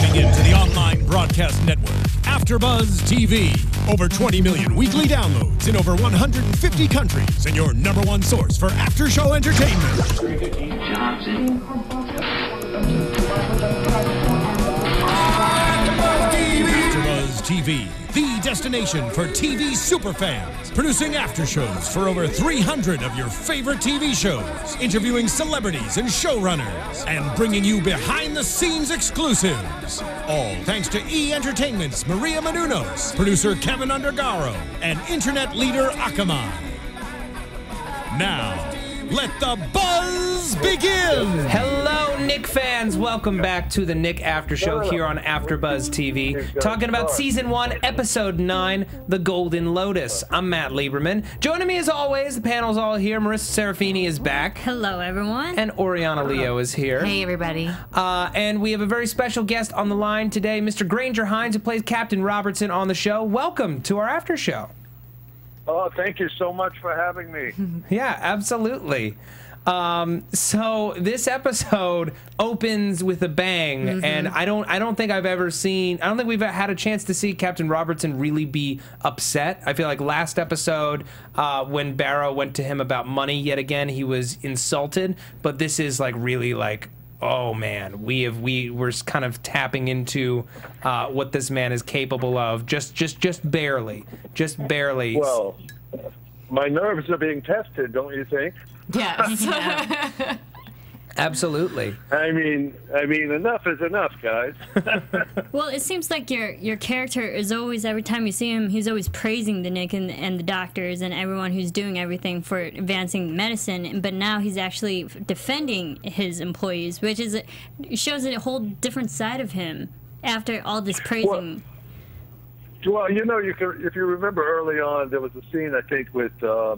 Tuning in to the online broadcast network, AFTERBUZZ TV. Over 20 million weekly downloads in over 150 countries, and your #1 source for after-show entertainment. AFTERBUZZ TV, the destination for TV superfans. Producing after-shows for over 300 of your favorite TV shows. Interviewing celebrities and showrunners. And bringing you behind-the-scenes exclusives. All thanks to E! Entertainment's Maria Menounos, producer Kevin Undergaro, and internet leader Akamai. Now, let the buzz begin! Hello, Knick fans! Welcome back to the Knick After Show here on AfterBuzz TV. Talking about Season 1, Episode 9, The Golden Lotus. I'm Matt Lieberman. Joining me as always, the panel's all here. Marisa Serafini is back. Hello, everyone. And Oriana Leo is here. Hey, everybody. And we have a very special guest on the line today, Mr. Grainger Hines, who plays Captain Robertson on the show. Welcome to our After Show. Oh, thank you so much for having me. Yeah, absolutely. So this episode opens with a bang, and I don't think I've ever seen. I don't think we've had a chance to see Captain Robertson really be upset. I feel like last episode, when Barrow went to him about money yet again, he was insulted. But this is like really like, oh man, we're kind of tapping into what this man is capable of, just barely. Well, my nerves are being tested, don't you think? Yes. Yeah. Absolutely. I mean, enough is enough, guys. Well, it seems like your character is always, every time you see him, he's always praising the Knick and the doctors and everyone who's doing everything for advancing medicine. But now he's actually defending his employees, which shows a whole different side of him after all this praising. Well, you know, if you remember early on, there was a scene, I think, with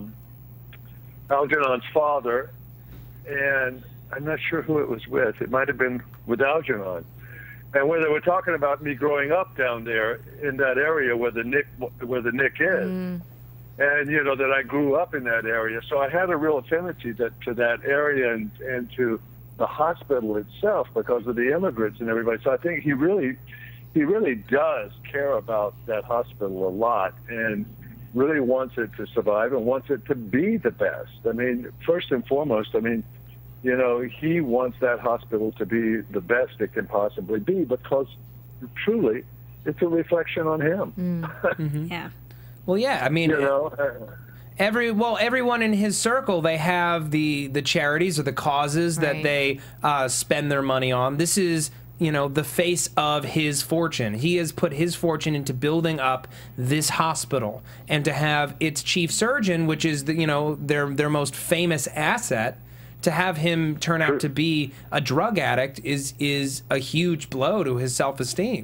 Algernon's father, and I'm not sure who it was with. It might have been with Algernon. And where they were talking about me growing up down there in that area where the Knick is. And, you know, that I grew up in that area. So I had a real affinity to that area and to the hospital itself because of the immigrants and everybody. So I think he really does care about that hospital a lot and really wants it to survive and wants it to be the best. I mean, first and foremost, I mean, you know, he wants that hospital to be the best it can possibly be because truly it's a reflection on him. Yeah. Well, yeah, I mean, you know, everyone in his circle, they have the charities or the causes that they spend their money on. This is, you know, the face of his fortune. He has put his fortune into building up this hospital, and to have its chief surgeon, which is the, you know, their most famous asset, to have him turn out to be a drug addict is a huge blow to his self-esteem.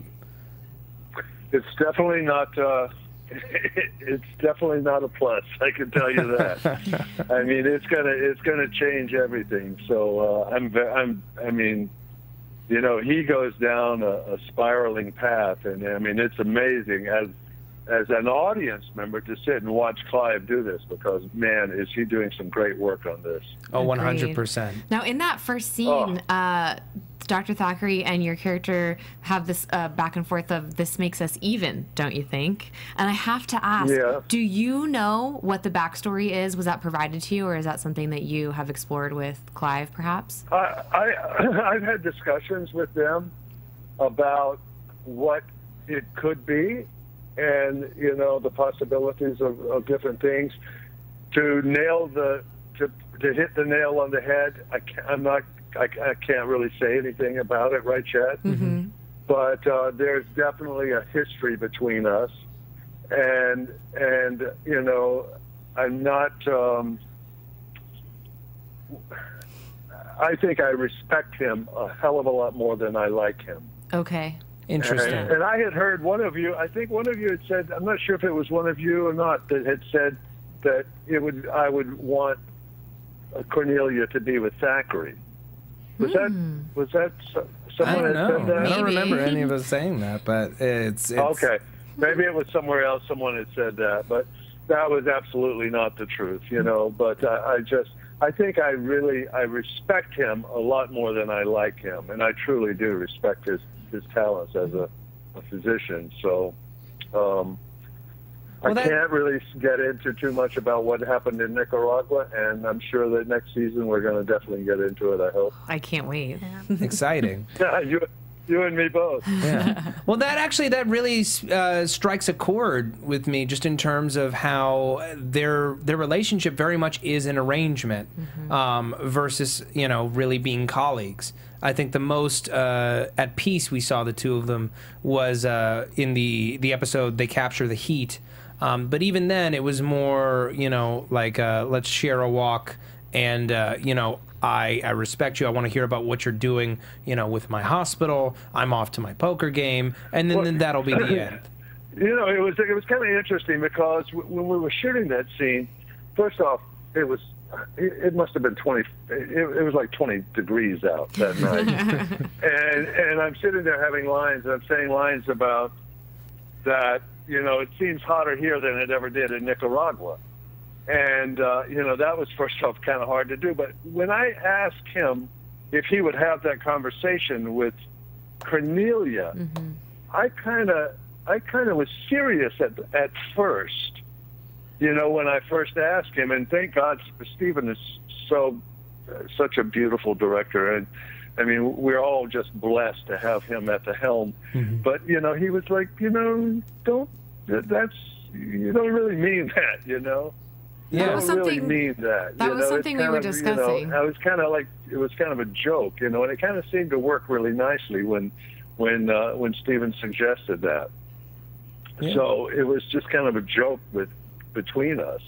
It's definitely not. It's definitely not a plus. I can tell you that. I mean, it's gonna change everything. So I mean, you know, he goes down a spiraling path, and I mean, it's amazing as an audience member to sit and watch Clive do this because, man, is he doing some great work on this. Oh, 100%. Now, in that first scene, Dr. Thackery and your character have this back and forth of this makes us even, don't you think? And I have to ask, do you know what the backstory is? Was that provided to you, or is that something that you have explored with Clive, perhaps? I've had discussions with them about what it could be and, you know, the possibilities of different things. To hit the nail on the head, I can't really say anything about it right yet. But there's definitely a history between us, and you know, I'm not. I think I respect him a hell of a lot more than I like him. Okay. Interesting. And I had heard one of you. I think one of you had said. I'm not sure if it was one of you or not that had said that I would want Cornelia to be with Thackery. Was that someone that said that? I don't remember any of us saying that, but it's okay. Maybe it was somewhere else. Someone had said that, but that was absolutely not the truth, you know. But I think I respect him a lot more than I like him, and I truly do respect his talents as a physician. So I can't really get into too much about what happened in Nicaragua, and I'm sure that next season we're going to definitely get into it, I hope. I can't wait. Yeah. Exciting. Yeah, you and me both. Yeah. Well, that really strikes a chord with me, just in terms of how their relationship very much is an arrangement, versus really being colleagues. I think the most at peace we saw the two of them was in the episode They Capture the Heat. But even then, it was more like let's share a walk, and I respect you. I want to hear about what you're doing, with my hospital. I'm off to my poker game, and then that'll be the end. It was kind of interesting because when we were shooting that scene, first off, it must have been 20. It was like 20 degrees out that night, and I'm sitting there having lines, and I'm saying lines about that. It seems hotter here than it ever did in Nicaragua. And, that was first off kind of hard to do. But when I asked him if he would have that conversation with Cornelia, I kind of was serious at first, when I first asked him. And thank God Steven is such a beautiful director. And, I mean, we're all just blessed to have him at the helm. But, he was like, you don't really mean that, Yeah, that was something. Really mean that. That was something we were discussing. I was kind of like, it was kind of a joke, and it kind of seemed to work really nicely when Steven suggested that. Yeah. So it was just kind of a joke between us.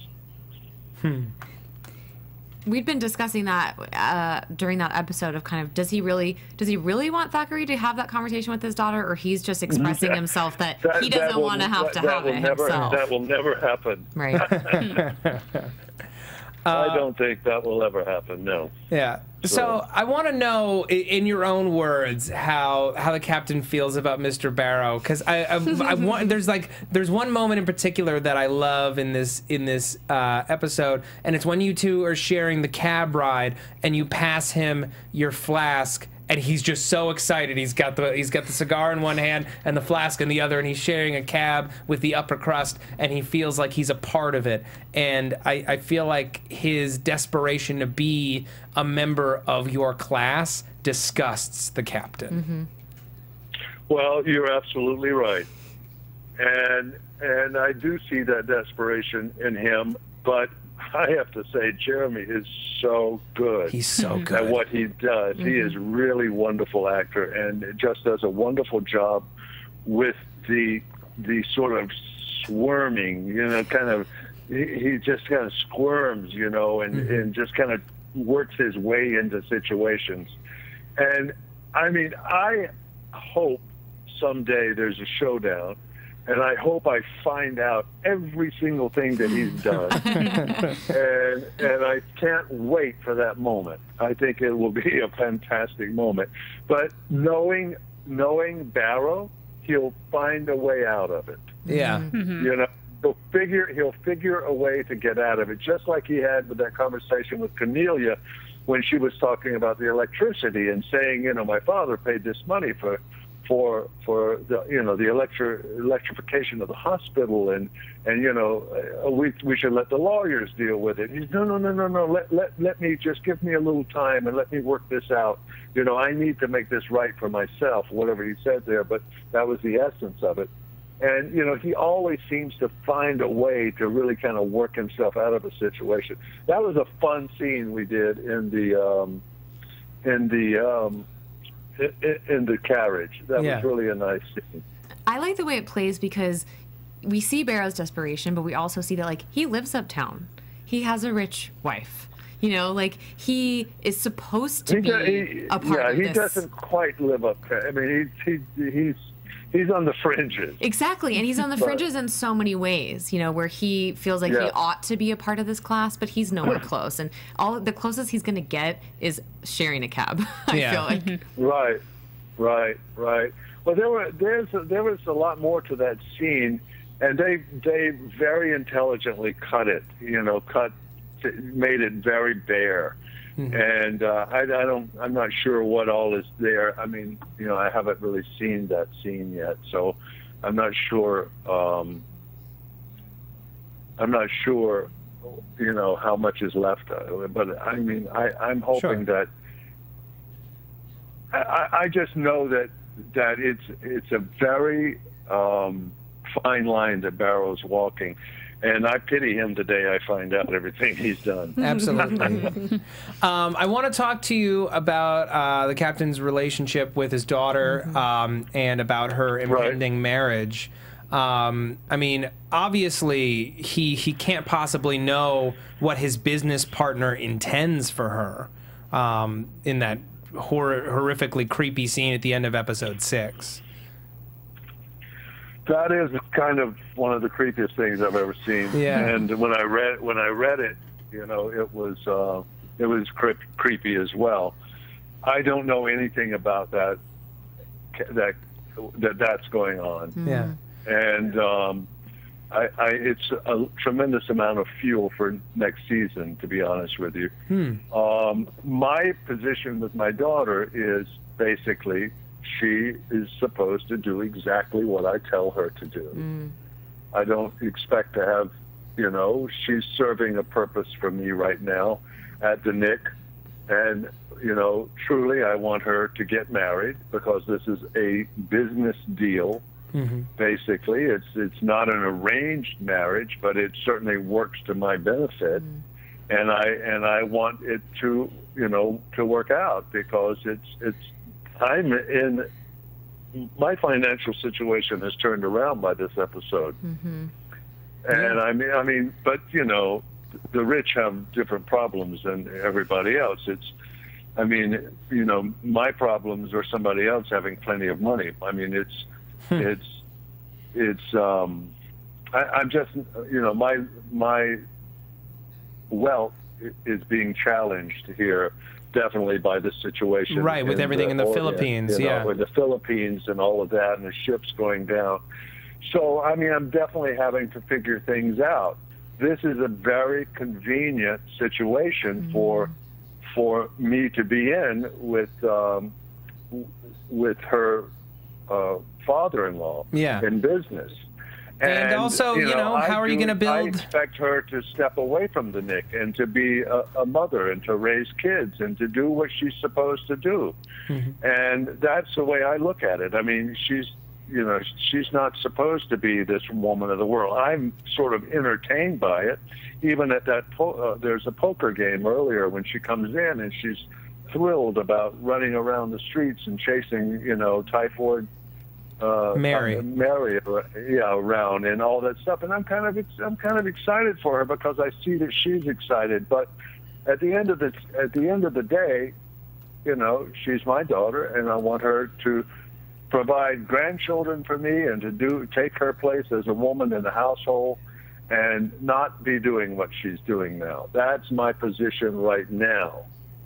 We'd been discussing that during that episode of kind of does he really want Thackery to have that conversation with his daughter, or he's just expressing himself that he doesn't want to have to have it himself. That will never happen. Right. I don't think that will ever happen. No. Yeah. So I want to know, in your own words, how the captain feels about Mr. Barrow, because I want there's one moment in particular that I love in this episode, and it's when you two are sharing the cab ride and you pass him your flask. And he's just so excited. He's got the cigar in one hand and the flask in the other, and he's sharing a cab with the upper crust, and he feels like he's a part of it. And I feel like his desperation to be a member of your class disgusts the captain. Well, you're absolutely right, and I do see that desperation in him, but I have to say, Jeremy is so good. He's so good at what he does. He is really wonderful actor, and just does a wonderful job with the sort of squirming, kind of. He just kind of squirms, and just kind of works his way into situations. And I mean, I hope someday there's a showdown. And I hope I find out every single thing that he's done. and I can't wait for that moment. I think it will be a fantastic moment. But knowing Barrow, he'll find a way out of it. Yeah. He'll figure a way to get out of it, just like he had with that conversation with Cornelia when she was talking about the electricity and saying, my father paid this money for the electrification of the hospital, and we should let the lawyers deal with it. He's no. Let me just give me a little time and let me work this out. I need to make this right for myself. Whatever he said there, but that was the essence of it. And he always seems to find a way to really kind of work himself out of a situation. That was a fun scene we did in the carriage. That was really a nice scene. I like the way it plays because we see Barrow's desperation, but we also see that he lives uptown. He has a rich wife. He is supposed to be a part of this. Yeah, he doesn't quite live up there. I mean, he's on the fringes. Exactly, and he's on the fringes in so many ways, where he feels like he ought to be a part of this class, but he's nowhere close. And the closest he's going to get is sharing a cab, I feel like. Right. Well, there was a lot more to that scene, and they very intelligently cut it, cut made it very bare. And I'm not sure what all is there. I mean, I haven't really seen that scene yet, so I'm not sure. I'm not sure, how much is left. But I mean, I'm hoping that. I just know that it's a very fine line that Barrow's walking. And I pity him the day I find out everything he's done. Absolutely. I want to talk to you about the captain's relationship with his daughter and about her impending marriage. I mean, obviously, he can't possibly know what his business partner intends for her in that horrifically creepy scene at the end of episode 6. That is kind of one of the creepiest things I've ever seen. Yeah. And when I read it, it was creepy as well. I don't know anything about that's going on. Yeah. And it's a tremendous amount of fuel for next season, to be honest with you. My position with my daughter is basically, she is supposed to do exactly what I tell her to do. I don't expect to have, she's serving a purpose for me right now at the Knick. And, truly I want her to get married because this is a business deal. Basically, it's not an arranged marriage, but it certainly works to my benefit. And I want it to, to work out because my financial situation has turned around by this episode. And I mean, but the rich have different problems than everybody else. My problems are somebody else having plenty of money. I mean, I'm just, my wealth is being challenged here. Definitely by this situation. Right, with everything in the Philippines, with the Philippines and all of that, and the ships going down. So, I mean, I'm definitely having to figure things out. This is a very convenient situation for me to be in with her father-in-law in business. And also, how are you going to build? I expect her to step away from the Knick and to be a mother and to raise kids and to do what she's supposed to do. And that's the way I look at it. I mean, she's not supposed to be this woman of the world. I'm sort of entertained by it. Even at that, there's a poker game earlier when she comes in and she's thrilled about running around the streets and chasing, typhoid. Mary around and all that stuff, and I'm kind of excited for her because I see that she's excited. But at the end of the day, she's my daughter, and I want her to provide grandchildren for me and to take her place as a woman in the household, and not be doing what she's doing now. That's my position right now.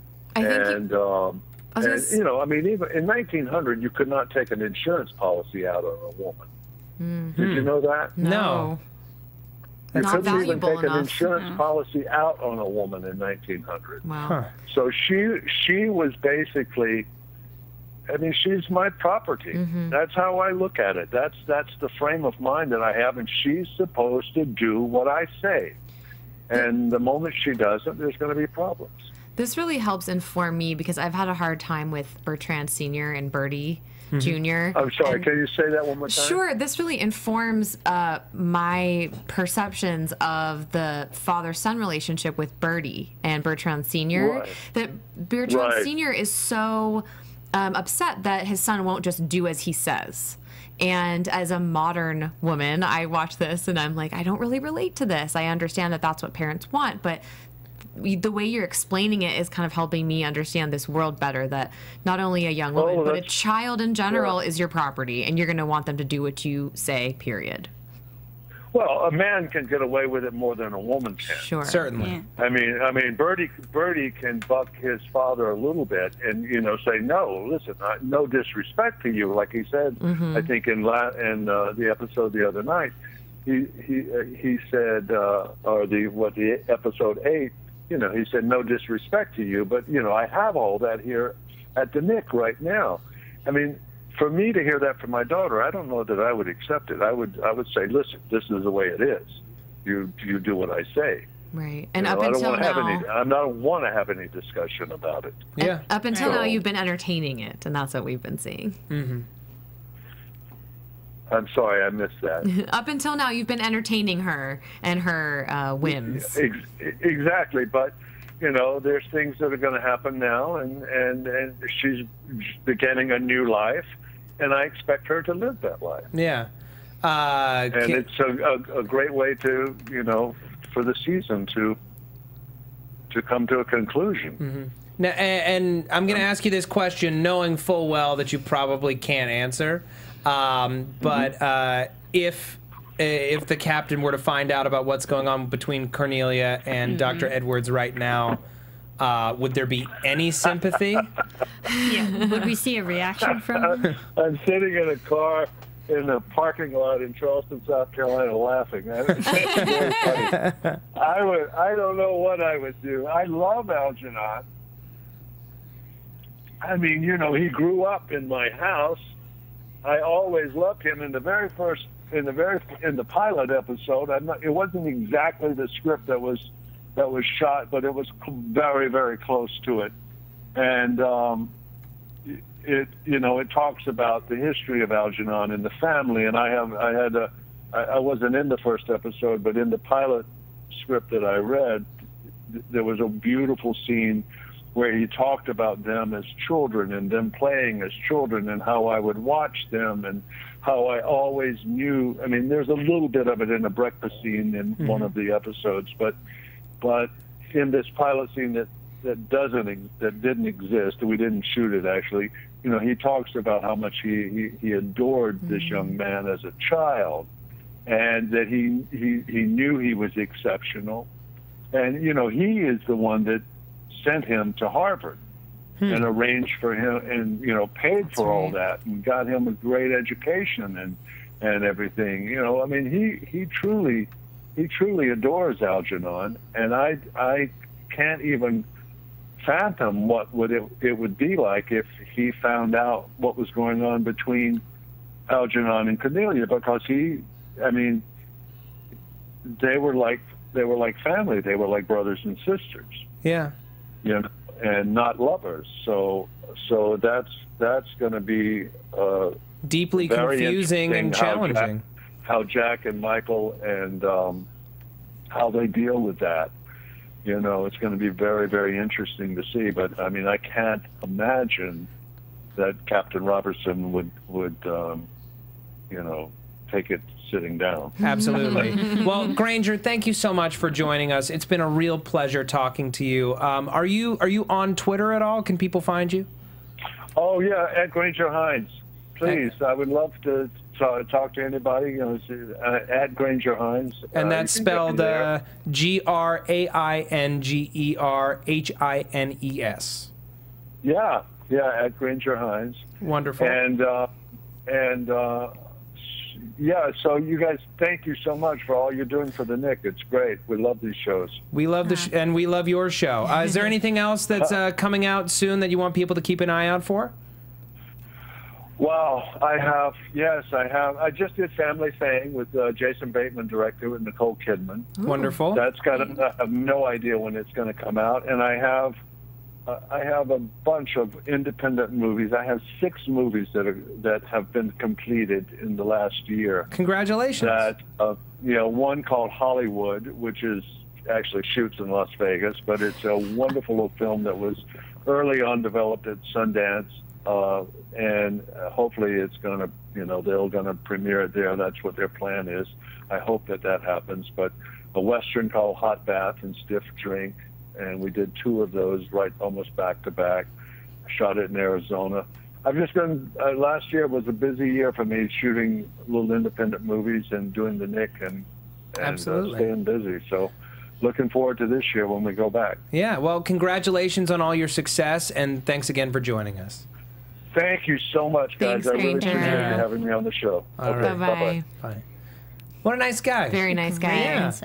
Even in 1900, you could not take an insurance policy out on a woman. Did you know that? No. You couldn't even take an insurance policy out on a woman in 1900. Wow. So she was basically, she's my property. That's how I look at it. That's the frame of mind that I have, and she's supposed to do what I say. And the moment she doesn't, there's going to be problems. This really helps inform me because I've had a hard time with Bertrand Sr. and Bertie Jr. I'm sorry, can you say that one more time? Sure. This really informs my perceptions of the father-son relationship with Bertie and Bertrand Sr. Right. That Bertrand Sr. is so upset that his son won't just do as he says. And as a modern woman, I watch this and I'm like, I don't really relate to this. I understand that that's what parents want, but the way you're explaining it is kind of helping me understand this world better, that not only a young woman, but a child in general is your property, and you're going to want them to do what you say, period. Well, a man can get away with it more than a woman can. Sure. Certainly. Yeah. I mean, Bertie can buck his father a little bit and, say, no, listen, no disrespect to you, like he said, I think in the episode the other night. He said, episode 8, you know, he said, no disrespect to you, but, you know, I have all that here at the Knick right now. I mean, for me to hear that from my daughter, I don't know that I would accept it. I would say, listen, this is the way it is. You do what I say. Right. And you know, up until now, I don't want to have any discussion about it. Yeah. Up until now, you've been entertaining it, and that's what we've been seeing. Mm-hmm. I'm sorry, I missed that. Up until now, you've been entertaining her and her whims. Exactly, but you know, there's things that are going to happen now, and she's beginning a new life, and I expect her to live that life. Yeah. And it's a great way to, you know, for the season to come to a conclusion. Mm-hmm. Now, and I'm going to ask you this question, knowing full well that you probably can't answer. But if the captain were to find out about what's going on between Cornelia and Dr. Edwards right now, would there be any sympathy? Yeah. Would we see a reaction from him? I'm sitting in a car in a parking lot in Charleston, South Carolina, laughing. It's very funny. I don't know what I would do. I love Algernon. I mean, you know, he grew up in my house. I always loved him. In the pilot episode, it wasn't exactly the script that was shot, but it was very, very close to it. And it talks about the history of Algernon and the family. And I wasn't in the first episode, but in the pilot script that I read, there was a beautiful scene where he talked about them as children and them playing as children and how I would watch them and how I always knew. I mean, there's a little bit of it in a breakfast scene in one of the episodes, but in this pilot scene that didn't exist, we didn't shoot it actually. You know, he talks about how much he adored this young man as a child, and that he knew he was exceptional, and you know, he is the one that sent him to Harvard and arranged for him and, you know, paid for all that and got him a great education and everything. You know, I mean, he truly adores Algernon, and I can't even fathom what it would be like if he found out what was going on between Algernon and Cornelia, because they were like family. They were like brothers and sisters. Yeah. You know, and not lovers. So that's going to be deeply confusing and challenging. How Jack and Michael and how they deal with that. You know, it's going to be very, very interesting to see. But I mean, I can't imagine that Captain Robertson would you know, take it sitting down. Absolutely. Well, Grainger, thank you so much for joining us. It's been a real pleasure talking to you. Are you on Twitter at all? Can people find you? Oh yeah, at Grainger Hines. Please, I would love to talk to anybody. You know, at Grainger Hines. And that's spelled GRAINGERHINES. Yeah, at Grainger Hines. Wonderful. And yeah, so you guys, thank you so much for all you're doing for the Knick. It's great. We love these shows. We love and we love your show. Is there anything else that's coming out soon that you want people to keep an eye out for? Well, I have. I just did Family Thing with Jason Bateman directed with Nicole Kidman. Wonderful. That's I have no idea when it's going to come out, and I have a bunch of independent movies. I have 6 movies that have been completed in the last year. Congratulations. One called Hollywood, which is actually shoots in Las Vegas, but it's a wonderful little film that was early on developed at Sundance, and hopefully it's going to, they're going to premiere it there. That's what their plan is. I hope that happens. But a Western called Hot Bath and Stiff Drink, and we did 2 of those right almost back to back. Shot it in Arizona. I've just been, last year was a busy year for me, shooting little independent movies and doing the Knick and staying busy. So looking forward to this year when we go back. Yeah, well, congratulations on all your success, and thanks again for joining us. Thank you so much, guys. Thanks, I really Grainger. appreciate you having me on the show. All okay, right. Bye-bye. Bye. What a nice guy. Very nice guy. Great Yeah. insight.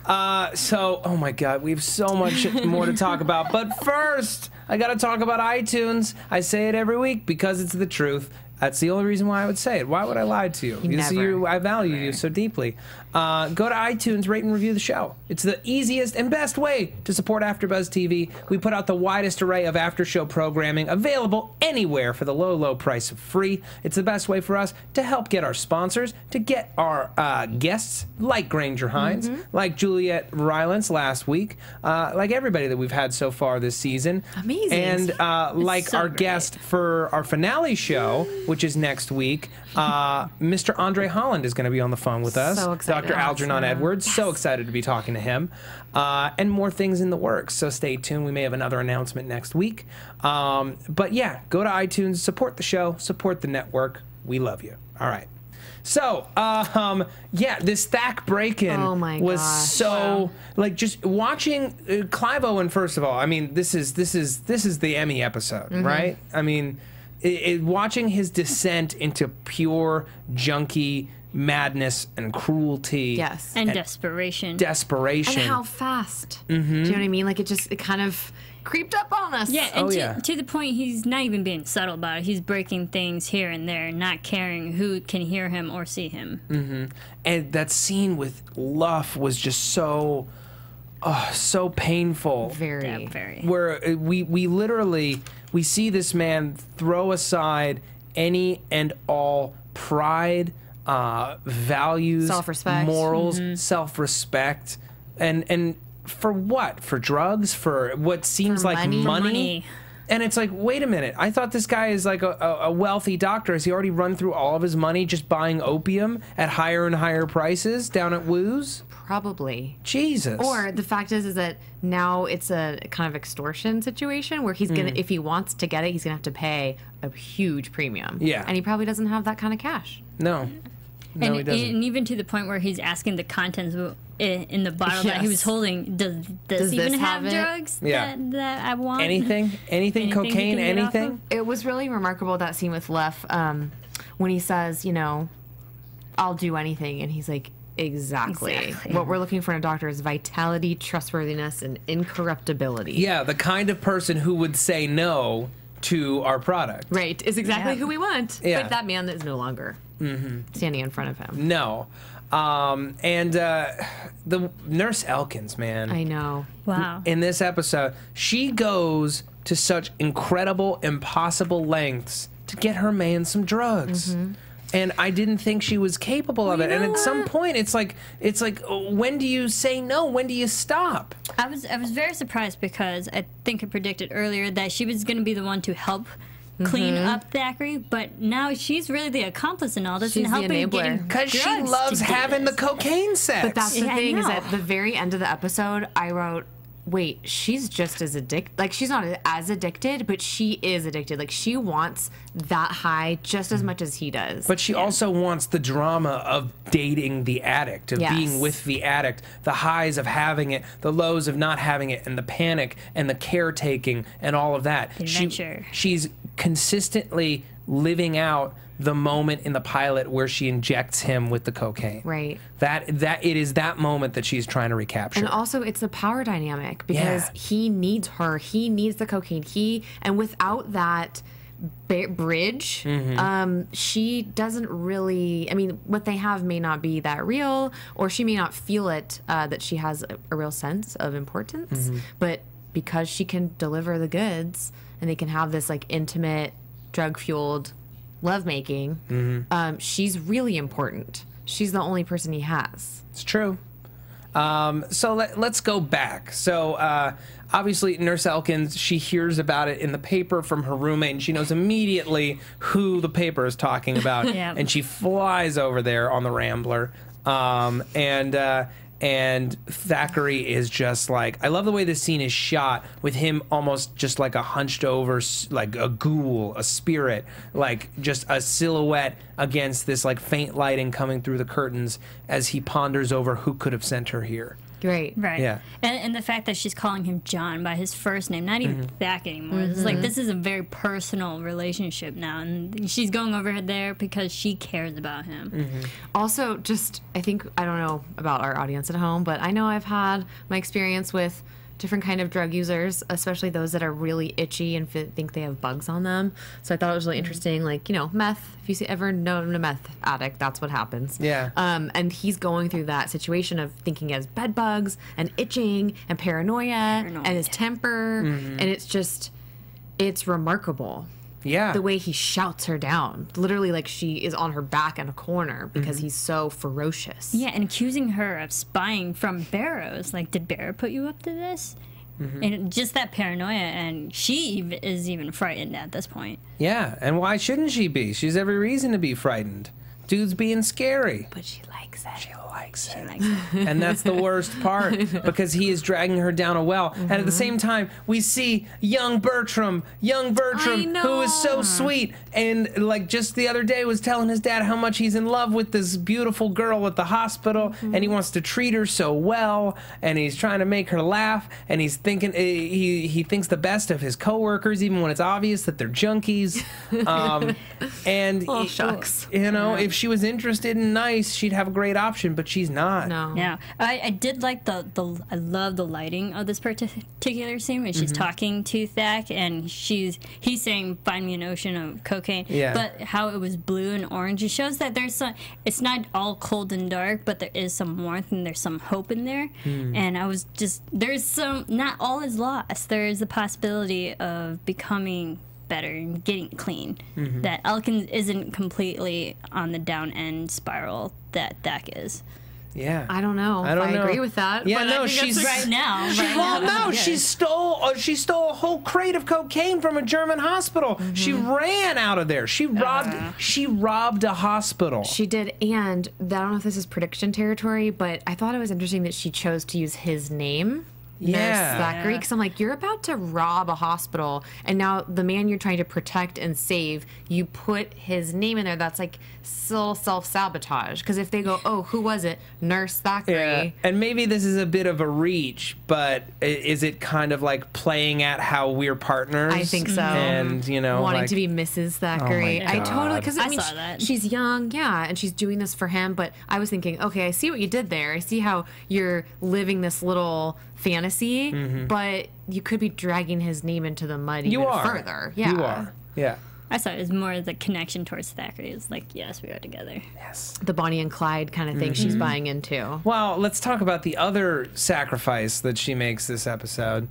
Oh my God, we have so much more to talk about. But first, I got to talk about iTunes. I say it every week because it's the truth. That's the only reason why I would say it. Why would I lie to you? Because I value you so deeply. Go to iTunes, rate and review the show. It's the easiest and best way to support AfterBuzz TV. We put out the widest array of after-show programming available anywhere for the low, low price of free. It's the best way for us to help get our sponsors, to get our guests, like Grainger Hines, like Juliet Rylance last week, like everybody that we've had so far this season. Amazing. And like so our great guest for our finale show, which is next week, Mr. Andre Holland is going to be on the phone with us. So excited. Dr. Algernon Edwards. Yes. So excited to be talking to him. And more things in the works. So stay tuned. We may have another announcement next week. But yeah, go to iTunes, support the show, support the network. We love you. All right. So, yeah, this Thack break-in was so like just watching Clive Owen. First of all, I mean, this is the Emmy episode, right? I mean, watching his descent into pure junkie madness and cruelty, and desperation, and how fast. Do you know what I mean? Like it kind of creeped up on us. Yeah, and to the point, he's not even being subtle about it. He's breaking things here and there, not caring who can hear him or see him. And that scene with Luff was just so painful. Very. Where we literally see this man throw aside any and all pride, values, self-respect, morals, self-respect, and for what? For drugs? For what seems like money? And it's like, wait a minute. I thought this guy is like a wealthy doctor. Has he already run through all of his money just buying opium at higher and higher prices down at Woo's? Probably. Jesus. Or the fact is that now it's a kind of extortion situation where he's gonna, if he wants to get it, he's gonna have to pay a huge premium. Yeah. And he probably doesn't have that kind of cash. No. No, he doesn't. And even to the point where he's asking the contents in the bottle that he was holding, does this even have drugs that I want? Anything, cocaine, anything? It was really remarkable, that scene with Leff, when he says, you know, I'll do anything. And he's like, exactly. What we're looking for in a doctor is vitality, trustworthiness, and incorruptibility. Yeah, the kind of person who would say no to our product. Right, is exactly who we want. Yeah. But that man is no longer standing in front of him. No. And the Nurse Elkins, man. I know. Wow. In this episode, she goes to such incredible, impossible lengths to get her man some drugs. And I didn't think she was capable of it. And at some point, it's like, when do you say no? When do you stop? I was very surprised because I think I predicted earlier that she was going to be the one to help clean up Thackery, but now she's really the accomplice in all this and helping getting because she loves having the cocaine sex. But that's the thing, is at the very end of the episode, I wrote, wait, she's just as addicted. Like, she's not as addicted, but she is addicted. Like, she wants that high just as much as he does. But she also wants the drama of dating the addict, of being with the addict, the highs of having it, the lows of not having it, and the panic and the caretaking and all of that. She's consistently living out the moment in the pilot where she injects him with the cocaine. Right. That it is that moment that she's trying to recapture. And also it's the power dynamic because he needs her. He needs the cocaine. And without that bridge, she doesn't really, I mean, what they have may not be that real, or she may not feel it, that she has a real sense of importance. But because she can deliver the goods and they can have this like intimate, drug-fueled lovemaking, she's really important. She's the only person he has. It's true. So let's go back. So obviously Nurse Elkins, she hears about it in the paper from her roommate, and she knows immediately who the paper is talking about. And she flies over there on the Rambler. And Thackery is just like, I love the way this scene is shot with him almost just like a hunched over, like a ghoul, a spirit, like just a silhouette against this like faint lighting coming through the curtains as he ponders over who could have sent her here. Right. Right. Yeah. And the fact that she's calling him John by his first name, not even Thack anymore. It's like, this is a very personal relationship now. And she's going over there because she cares about him. Also, I think, I don't know about our audience at home, but I know I've had my experience with different kind of drug users, especially those that are really itchy and think they have bugs on them. So I thought it was really interesting, like, you know, meth. If you ever known a meth addict, that's what happens. Yeah. And he's going through that situation of thinking he has bed bugs and itching and paranoia. And his temper. And it's remarkable. Yeah. The way he shouts her down. Literally like she is on her back in a corner because he's so ferocious. Yeah, and accusing her of spying from Barrows. Like, did Barrow put you up to this? And just that paranoia, and she is even frightened at this point. Yeah, and why shouldn't she be? She's every reason to be frightened. Dude's being scary. But she likes it. She likes it. And that's the worst part, because he is dragging her down a well. And at the same time, we see young Bertram, who is so sweet, and like just the other day was telling his dad how much he's in love with this beautiful girl at the hospital, and he wants to treat her so well, and he's trying to make her laugh, and he's thinking he thinks the best of his coworkers, even when it's obvious that they're junkies. And oh, shucks. You know, if she was interested and nice, she'd have a great option, but she's not. No. Yeah, I did like I love the lighting of this particular scene when she's talking to Thack, and he's saying, "Find me an ocean of cocaine." Yeah. But how it was blue and orange, it shows that there's some. It's not all cold and dark, but there is some warmth and there's some hope in there. And I was there's some. Not all is lost. There is the possibility of becoming better and getting clean. That Elkins isn't completely on the down end spiral that Thack is. Yeah. I don't know. I agree with that. Yeah, but no, I think she's right now. she stole a whole crate of cocaine from a German hospital. She ran out of there. She robbed a hospital. She did, and I don't know if this is prediction territory, but I thought it was interesting that she chose to use his name. Nurse Thackery, because I'm like, you're about to rob a hospital, and now the man you're trying to protect and save, you put his name in there. That's like still self-sabotage, because if they go, oh, who was it? Nurse Thackery. Yeah. And maybe this is a bit of a reach, but is it kind of like playing at how we're partners? I think so. And, you know, wanting like, to be Mrs. Thackery. Oh my I God. totally, because I mean, saw that. she's young, and she's doing this for him, but I was thinking, okay, I see what you did there. I see how you're living this little fantasy, but you could be dragging his name into the mud even further. Yeah. You are. Yeah. I thought it was more the connection towards Thackeray. It's like, yes, we are together. Yes. The Bonnie and Clyde kind of thing she's buying into. Well, let's talk about the other sacrifice that she makes this episode.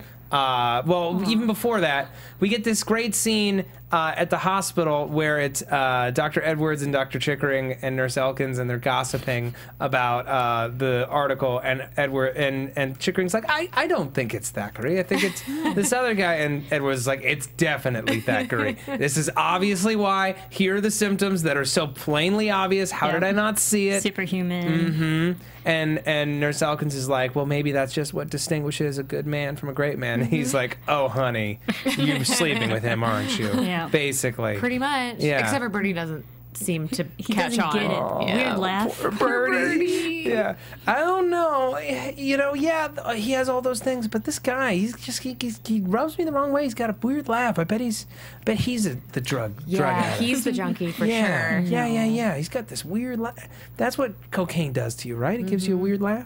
Even before that, we get this great scene at the hospital where it's Dr. Edwards and Dr. Chickering and Nurse Elkins, and they're gossiping about the article, and Edward and Chickering's like, I don't think it's Thackeray. I think it's this other guy. And Edwards is like, it's definitely Thackeray. This is obviously why. Here are the symptoms that are so plainly obvious. How did I not see it? Superhuman. And Nurse Elkins is like, well, maybe that's just what distinguishes a good man from a great man. And he's like, oh, honey, you're sleeping with him, aren't you? Yeah. Basically. Pretty much. Yeah. Except for Birdie doesn't seem to He catch doesn't on. get it. Yeah. Weird laugh. Poor Birdie. Yeah. I don't know. You know, he has all those things, but this guy, he rubs me the wrong way. He's got a weird laugh. I bet he's the drug addict. He's the junkie for sure. Yeah. He's got this weird laugh. That's what cocaine does to you, right? It gives you a weird laugh.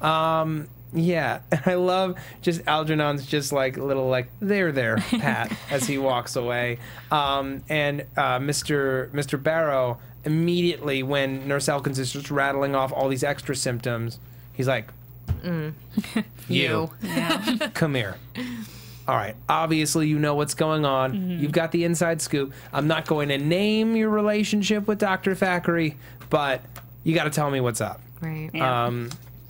Yeah, I love just Algernon's just like little like there pat as he walks away, and Mr. Barrow immediately, when Nurse Elkins is just rattling off all these extra symptoms, he's like, you come here. All right, obviously you know what's going on. You've got the inside scoop. I'm not going to name your relationship with Dr. Thackeray, but you got to tell me what's up. Right. Yeah.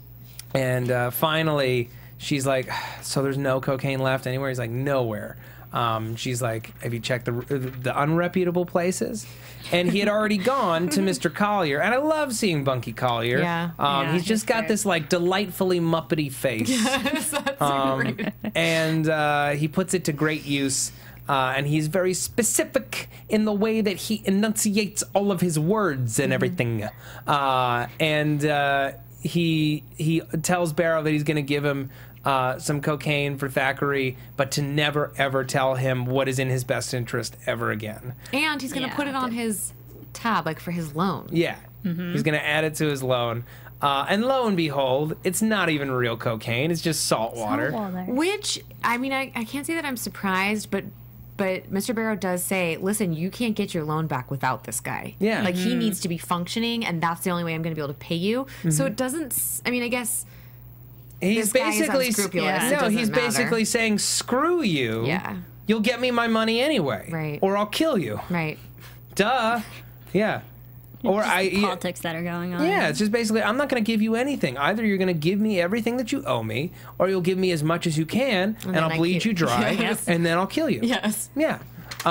And finally, she's like, so there's no cocaine left anywhere? He's like, nowhere. She's like, have you checked the unreputable places? And he had already gone to Mr. Collier. And I love seeing Bunky Collier. Yeah. He's just got this like delightfully Muppety face. Yes, that's great. And he puts it to great use. And he's very specific in the way that he enunciates all of his words and everything. he tells Barrow that he's going to give him some cocaine for Thackery, but to never ever tell him what is in his best interest ever again. And he's going to put it on his tab, like for his loan. Yeah, he's going to add it to his loan. And lo and behold, it's not even real cocaine. It's just salt water. Which, I mean, I can't say that I'm surprised, but Mr. Barrow does say, listen, you can't get your loan back without this guy. Yeah. Like, he needs to be functioning, and that's the only way I'm going to be able to pay you. So it doesn't, I mean, I guess he's basically he's basically saying, screw you. Yeah. You'll get me my money anyway. Right. Or I'll kill you. Right. Duh. Yeah. Or politics that are going on. Yeah, it's just basically, I'm not going to give you anything. Either you're going to give me everything that you owe me, or you'll give me as much as you can, and I'll bleed you dry, and then I'll kill you. Yes. Yeah.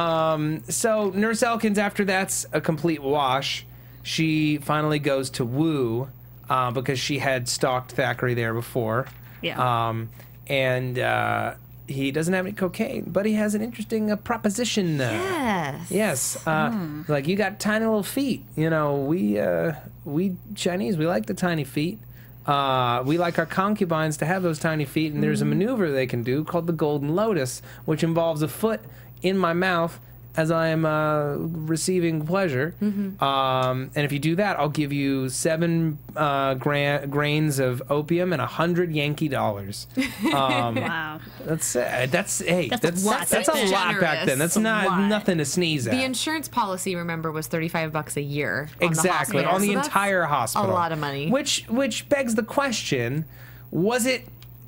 So Nurse Elkins, after that's a complete wash, she finally goes to Woo, because she had stalked Thackery there before. Yeah. And he doesn't have any cocaine, but he has an interesting proposition. Yes. Yes. Like, you got tiny little feet. You know, we Chinese, we like the tiny feet. We like our concubines to have those tiny feet, and there's a maneuver they can do called the Golden Lotus, which involves a foot in my mouth as I am receiving pleasure. And if you do that, I'll give you 7 grains of opium and 100 Yankee dollars. Wow. That's a lot generous. back then. That's nothing to sneeze at. The insurance policy, remember, was $35 a year. Exactly, on the entire hospital. A lot of money. Which begs the question: was it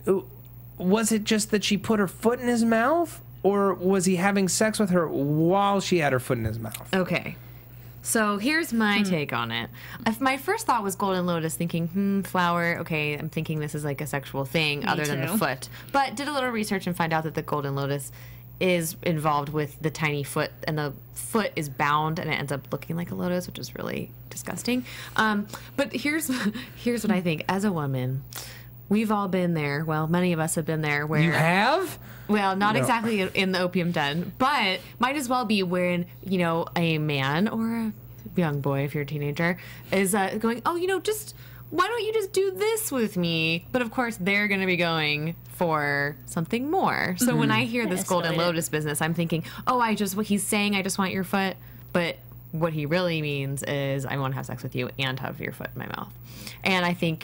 just that she put her foot in his mouth, or was he having sex with her while she had her foot in his mouth? Okay. So here's my take on it. If my first thought was Golden Lotus, thinking, flower, okay, I'm thinking this is like a sexual thing other than the foot. But did a little research and find out that the Golden Lotus is involved with the tiny foot, and the foot is bound, and it ends up looking like a lotus, which is really disgusting. But here's what I think. As a woman, we've all been there. Well, many of us have been there. Where you have? Well, not exactly in the opium den, but might as well be when, you know, a man or a young boy, if you're a teenager, is going, oh, you know, just why don't you just do this with me? But of course, they're going to be going for something more. So when I hear this Golden Lotus business, I'm thinking, oh, what he's saying, I just want your foot. But what he really means is, I want to have sex with you and have your foot in my mouth. And I think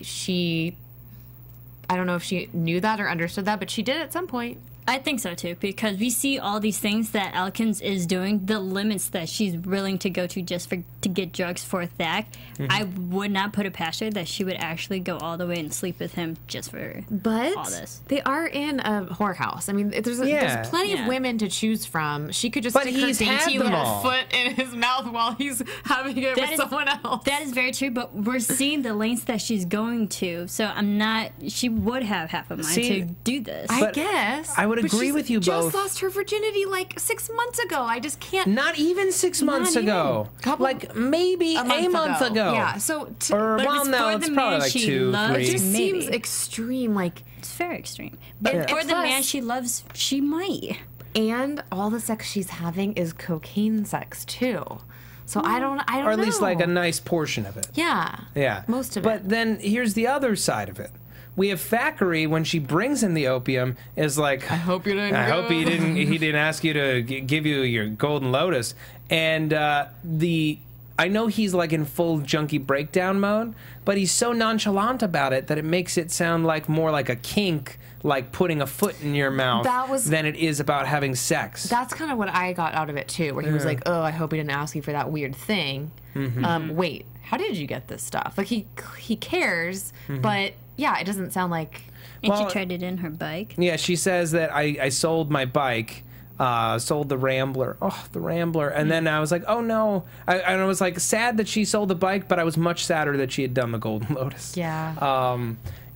I don't know if she knew that or understood that, but she did at some point. I think so too, because we see all these things that Elkins is doing, the limits that she's willing to go to just to get drugs for Thack. I would not put it past her that she would actually go all the way and sleep with him just for all this. They are in a whorehouse. I mean, there's plenty of women to choose from. She could just stick her dainty little foot in his mouth while he's having it with someone else. That is very true, but we're seeing the lengths that she's going to, so she would have half a mind to do this. I guess. I would agree with you both. Just lost her virginity like 6 months ago. I just can't. Not even 6 months ago. Like maybe a month ago. Yeah. So, it's probably like 2, 3. It just seems extreme. Like, it's very extreme. But for the man she loves, she might. And all the sex she's having is cocaine sex too. So I don't know. Or at least like a nice portion of it. Yeah. Yeah. Most of it. But then here's the other side of it. We have Thackery, when she brings him the opium, is like, I hope he didn't ask you to give you your Golden Lotus. And I know he's like in full junkie breakdown mode, but he's so nonchalant about it that it makes it sound like more like a kink, like putting a foot in your mouth, than it is about having sex. That's kind of what I got out of it too, where he was like, oh, I hope he didn't ask you for that weird thing. Wait, how did you get this stuff? Like, he cares, but yeah, it doesn't sound like. And she traded in her bike. Yeah, she says that I sold my bike, sold the Rambler. Oh, the Rambler. And then I was like, oh no. I was like sad that she sold the bike, but I was much sadder that she had done the Golden Lotus. Yeah.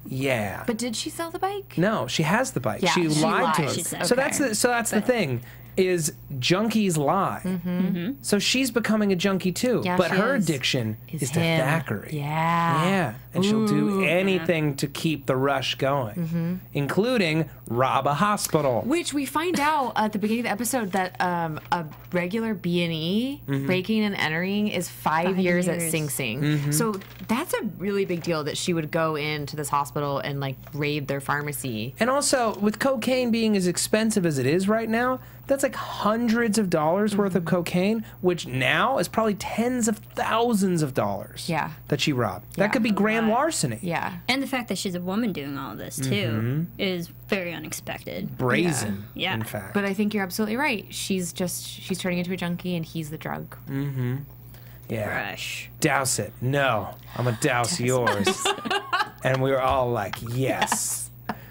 Yeah. But did she sell the bike? No, she has the bike. Yeah, she lied to him. She said. So that's the thing. is junkies lie. So she's becoming a junkie too. Yeah, but she her is. addiction is to him. Thackery. Yeah. Yeah. And she'll do anything to keep the rush going, including rob a hospital. Which we find out at the beginning of the episode that a regular B&E breaking and entering is 5 years at Sing Sing. So that's a really big deal that she would go into this hospital and like raid their pharmacy. And also, with cocaine being as expensive as it is right now, that's like hundreds of dollars worth of cocaine, which now is probably tens of thousands of dollars that she robbed. That could be grand larceny. Yeah. And the fact that she's a woman doing all of this, too, is very unexpected. Brazen, Yeah. in fact. But I think you're absolutely right. She's turning into a junkie and he's the drug. Yeah. Fresh. Douse it. No, I'm going to douse yours. And we were all like, yes.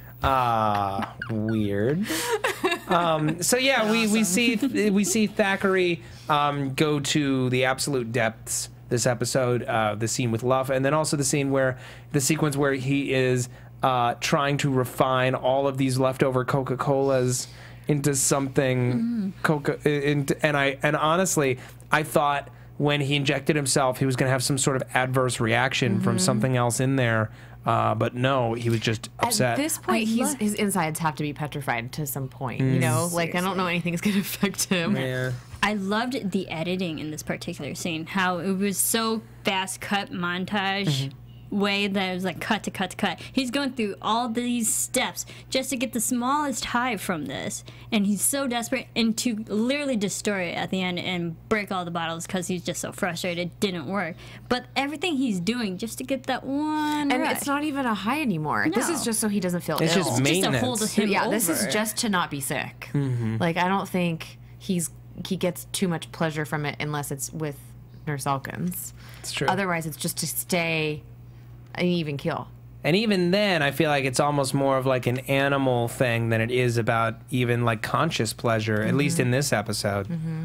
Weird. So yeah, we see Thackery go to the absolute depths this episode, the scene with Luff, and then also the sequence where he is trying to refine all of these leftover Coca-Colas into something and honestly, I thought when he injected himself he was going to have some sort of adverse reaction from something else in there. But no, he was just upset. At this point, his insides have to be petrified to some point. You know, like I don't know anything's going to affect him. Yeah. I loved the editing in this particular scene. How it was so fast cut montage way that it was like cut to cut to cut. He's going through all these steps just to get the smallest high from this, and he's so desperate and to literally destroy it at the end and break all the bottles because he's just so frustrated it didn't work. But everything he's doing just to get that one And rush. it's not even a high anymore. No. This is just so he doesn't feel It's ill. just maintenance. Just to hold him Yeah, over. this is just to not be sick. Like I don't think he gets too much pleasure from it unless it's with Nurse Elkins. It's true. Otherwise, it's just to stay an even kill. And even then, I feel like it's almost more of like an animal thing than it is about even like conscious pleasure, at least in this episode.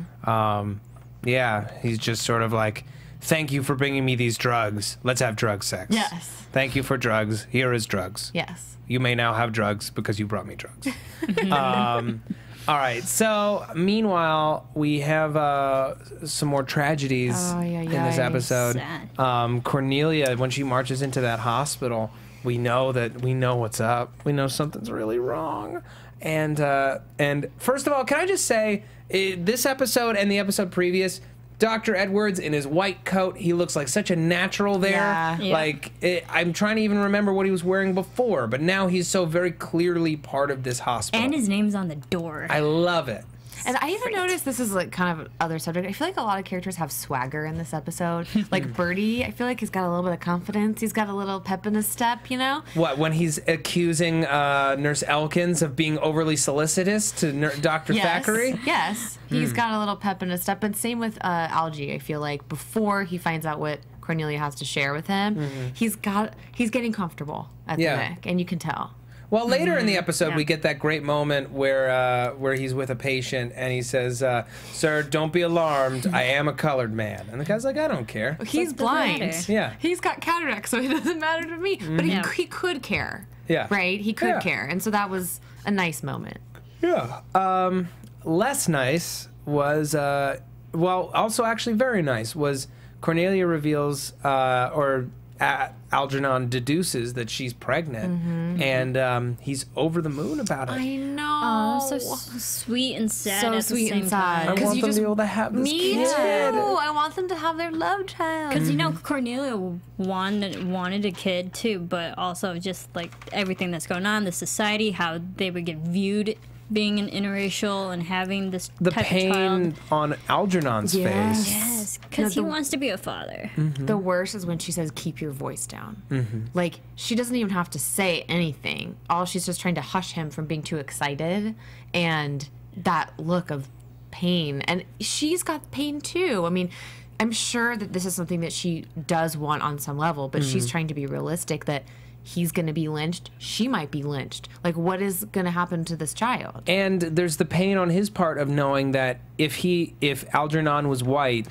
Yeah, he's just sort of like, thank you for bringing me these drugs. Let's have drug sex. Yes. Thank you for drugs. Here is drugs. Yes. You may now have drugs because you brought me drugs. All right. So, meanwhile, we have some more tragedies in this episode. Sad. Cornelia, when she marches into that hospital, we know what's up. We know something's really wrong. And first of all, can I just say, this episode and the episode previous, Dr. Edwards in his white coat, he looks like such a natural there. Yeah. Yeah. Like, I'm trying to even remember what he was wearing before, but now he's so very clearly part of this hospital. And his name's on the door. I love it. And I even noticed, this is like kind of other subject, I feel like a lot of characters have swagger in this episode. Like Birdie, I feel like he's got a little bit of confidence. He's got a little pep in his step, you know? What, when he's accusing Nurse Elkins of being overly solicitous to Dr. Thackery? Yes. He's got a little pep in his step. And same with Algie, I feel like. Before he finds out what Cornelia has to share with him, he's getting comfortable at the neck, and you can tell. Well, later in the episode, we get that great moment where he's with a patient and he says, "Sir, don't be alarmed. I am a colored man." And the guy's like, "I don't care." He's blind. Yeah. He's got cataracts, so it doesn't matter to me. But he could care. Yeah. Right? He could care. And so that was a nice moment. Yeah. Less nice was, also actually very nice, was Cornelia reveals, Algernon deduces that she's pregnant, and he's over the moon about it. I know. Oh, so sweet and sad So at sweet the and same sad. I time. want them to be able to have this Me kid. too. I want them to have their love child. Because, you know, Cornelia wanted a kid, too, but also just, like, everything that's going on, the society, how they would get viewed being an interracial and having this The type pain of child. on Algernon's Yes. face. Yes, because he wants to be a father. The worst is when she says, keep your voice down. Like, she doesn't even have to say anything. All she's just trying to hush him from being too excited. And that look of pain. And she's got pain, too. I mean, I'm sure that this is something that she does want on some level, but she's trying to be realistic that he's going to be lynched. She might be lynched. Like, what is going to happen to this child? And there's the pain on his part of knowing that if Algernon was white,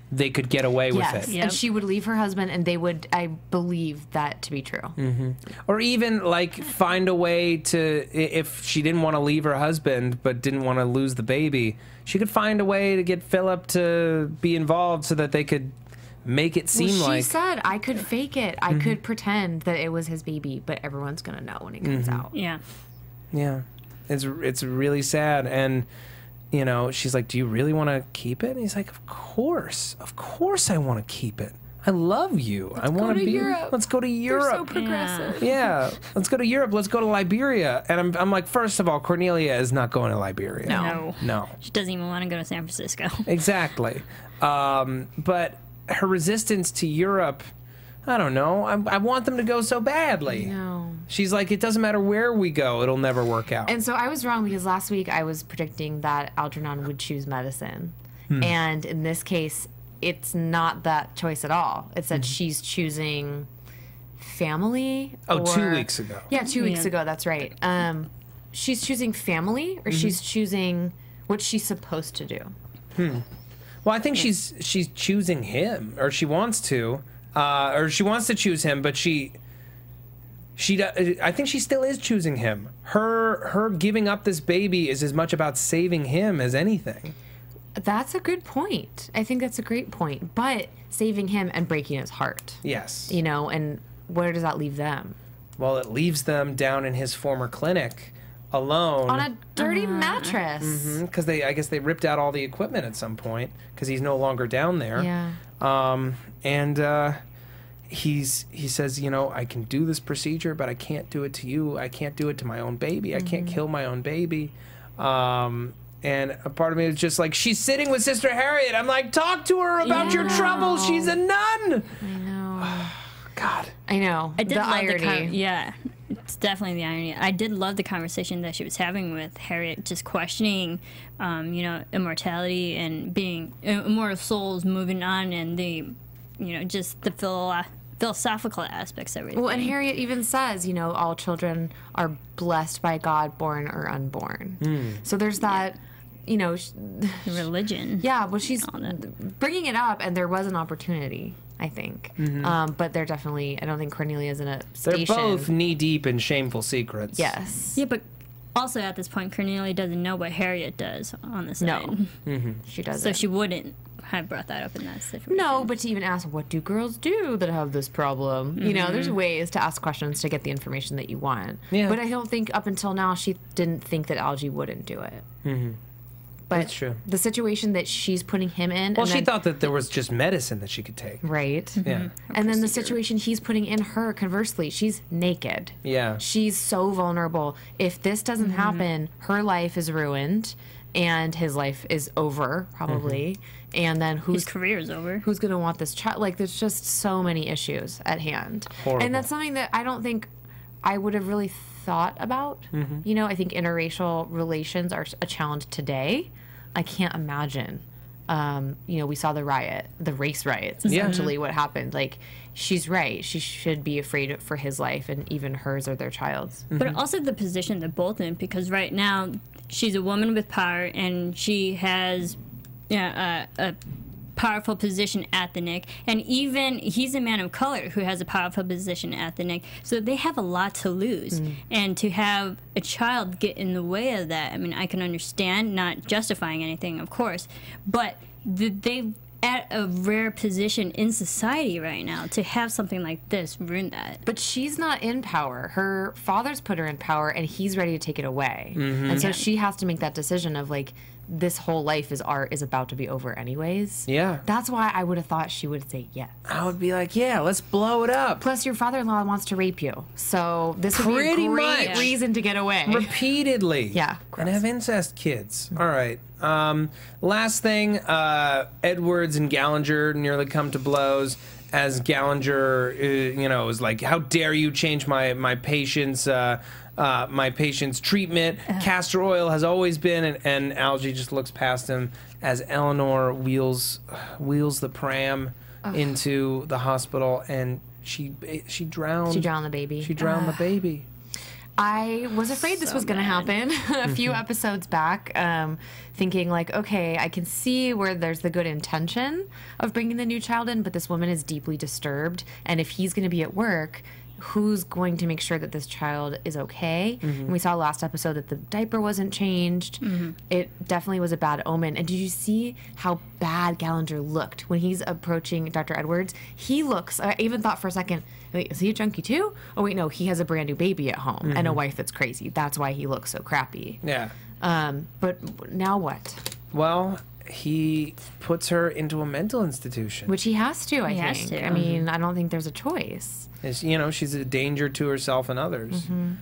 they could get away with it. And she would leave her husband, and they would, I believe that to be true. Or even, like, find a way to, if she didn't want to leave her husband but didn't want to lose the baby, she could find a way to get Philip to be involved so that they could make it seem like... She said, I could fake it. I could pretend that it was his baby, but everyone's going to know when it comes out. Yeah. Yeah. It's really sad. And... you know, she's like, do you really want to keep it? And he's like, of course I want to keep it. I love you. I want to be. Europe. Let's go to Europe. They're so progressive. Yeah, let's go to Europe. Let's go to Liberia. And I'm like, first of all, Cornelia is not going to Liberia. No. She doesn't even want to go to San Francisco. Exactly. But her resistance to Europe, I don't know. I want them to go so badly. No. She's like, it doesn't matter where we go, it'll never work out. And so I was wrong because last week I was predicting that Algernon would choose medicine. And in this case, it's not that choice at all. It's that she's choosing family. Oh, 2 weeks ago. Yeah, 2 weeks ago. That's right. She's choosing family, or she's choosing what she's supposed to do. Well, I think she's choosing him, or she wants to, or she wants to choose him, but I think she still is choosing him. Her giving up this baby is as much about saving him as anything. That's a good point. I think that's a great point. But saving him and breaking his heart. Yes. You know, and where does that leave them? Well, it leaves them down in his former clinic, alone. On a dirty mattress. Because I guess they ripped out all the equipment at some point, because he's no longer down there. Yeah. He says, you know, I can do this procedure, but I can't do it to you. I can't do it to my own baby. I can't kill my own baby. And a part of me was just like, she's sitting with Sister Harriet. I'm like, talk to her about your trouble. She's a nun. I know. God. I know. I did the love irony. It's definitely the irony. I did love the conversation that she was having with Harriet, just questioning, you know, immortality and being immortal souls moving on, and the, you know, just the philosophical aspects of everything. Well, and Harriet even says, you know, all children are blessed by God, born or unborn. So there's that, you know... religion. Yeah, well, she's bringing it up, and there was an opportunity, I think. But they're definitely... I don't think Cornelia's in a station. They're both knee-deep in shameful secrets. Yes. Yeah, but also at this point, Cornelia doesn't know what Harriet does on the side. No. She doesn't. So she wouldn't have brought that up in that situation. No, but to even ask, what do girls do that have this problem? You know, there's ways to ask questions to get the information that you want. Yeah. But I don't think up until now she didn't think that Algie wouldn't do it. But That's true. the situation that she's putting him in... Well, and she then, thought that there was just medicine that she could take. Right. Yeah. And then the situation he's putting in her, conversely, she's naked. Yeah. She's so vulnerable. If this doesn't happen, her life is ruined, and his life is over, probably. And then His career is over. who's going to want this child? Like, there's just so many issues at hand. Horrible. And that's something that I don't think I would have really thought about. You know, I think interracial relations are a challenge today. I can't imagine. You know, we saw the race riots, essentially what happened. Like, she's right. She should be afraid for his life, and even hers or their child's. But also the position they're both in, because right now she's a woman with power, and she has a powerful position at the Knick, and even he's a man of color who has a powerful position at the Knick, so they have a lot to lose. And to have a child get in the way of that, I mean, I can understand, not justifying anything, of course, but they've at a rare position in society right now. To have something like this ruin that. But she's not in power. Her father's put her in power, and he's ready to take it away. And so she has to make that decision of, like, this whole life is about to be over anyways. Yeah. That's why I would have thought she would say yes. I would be like, yeah, let's blow it up. Plus, your father-in-law wants to rape you, so this would Pretty be a great much. reason to get away. Repeatedly. Yeah. And have incest kids. All right. Last thing, Edwards and Gallinger nearly come to blows as Gallinger, you know, is like, how dare you change my patient's treatment. Castor oil has always been, and Algie just looks past him as Eleanor wheels the pram into the hospital, and she drowned. She drowned the baby. She drowned the baby. I was afraid this was going to happen a few episodes back, thinking like, okay, I can see where there's the good intention of bringing the new child in, but this woman is deeply disturbed, and if he's going to be at work, who's going to make sure that this child is okay? And we saw last episode that the diaper wasn't changed. It definitely was a bad omen. And did you see how bad Gallagher looked when he's approaching Dr. Edwards? He looks, I even thought for a second, wait, is he a junkie too? Oh wait, no, he has a brand new baby at home and a wife that's crazy. That's why he looks so crappy. Yeah. But now what? Well, he puts her into a mental institution. Which he has to, I think. Has to. I mean, I don't think there's a choice. You know, she's a danger to herself and others.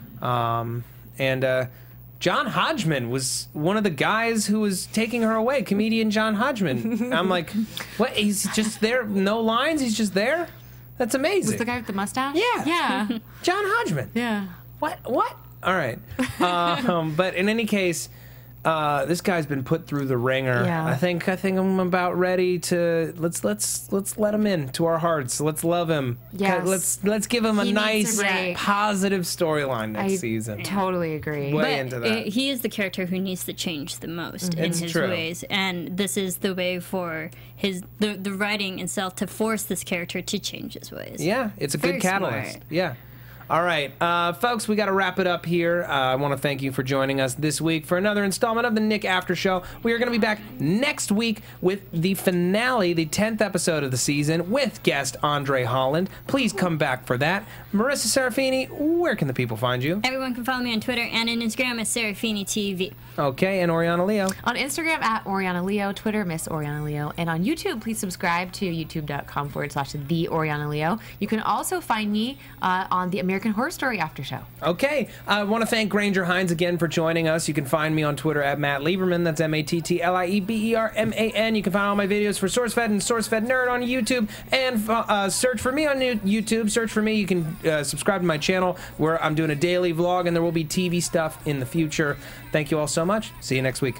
John Hodgman was one of the guys who was taking her away, comedian John Hodgman. I'm like, what? He's just there, no lines? He's just there? That's amazing. Was the guy with the mustache? Yeah. Yeah. John Hodgman. Yeah. What? All right. But in any case, this guy's been put through the ringer. Yeah. I think I'm about ready to let's let him in to our hearts. Let's love him. Yes. Let's give him a nice break. positive storyline next season. Totally agree. Way into that. He is the character who needs to change the most in It's his true. ways, and this is the way for the writing itself to force this character to change his ways. Yeah, it's a Very good catalyst. smart. Yeah. All right, folks, we got to wrap it up here. I want to thank you for joining us this week for another installment of the Knick After Show. We are going to be back next week with the finale, the 10th episode of the season, with guest Andre Holland. Please come back for that. Marisa Serafini, where can the people find you? Everyone can follow me on Twitter and on Instagram at Serafini TV. Okay, and Oriana Leo. On Instagram at Oriana Leo, Twitter Miss Oriana Leo, and on YouTube, please subscribe to youtube.com/The Oriana Leo. You can also find me on the American Horror Story After Show. Okay, I want to thank Grainger Hines again for joining us. You can find me on Twitter at Matt Lieberman. That's MattLieberman. You can find all my videos for SourceFed and SourceFed Nerd on YouTube, and search for me on YouTube. Search for me. You can subscribe to my channel where I'm doing a daily vlog, and there will be TV stuff in the future. Thank you all so much. See you next week.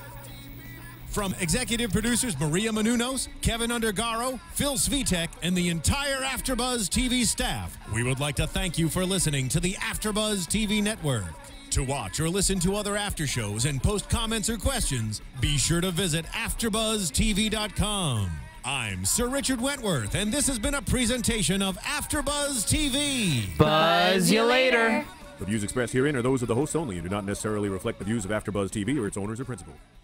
From executive producers Maria Menounos, Kevin Undergaro, Phil Svitek, and the entire AfterBuzz TV staff, we would like to thank you for listening to the AfterBuzz TV network. To watch or listen to other after shows and post comments or questions, be sure to visit AfterBuzzTV.com. I'm Sir Richard Wentworth, and this has been a presentation of AfterBuzz TV. Buzz you later. The views expressed herein are those of the hosts only and do not necessarily reflect the views of AfterBuzz TV or its owners or principals.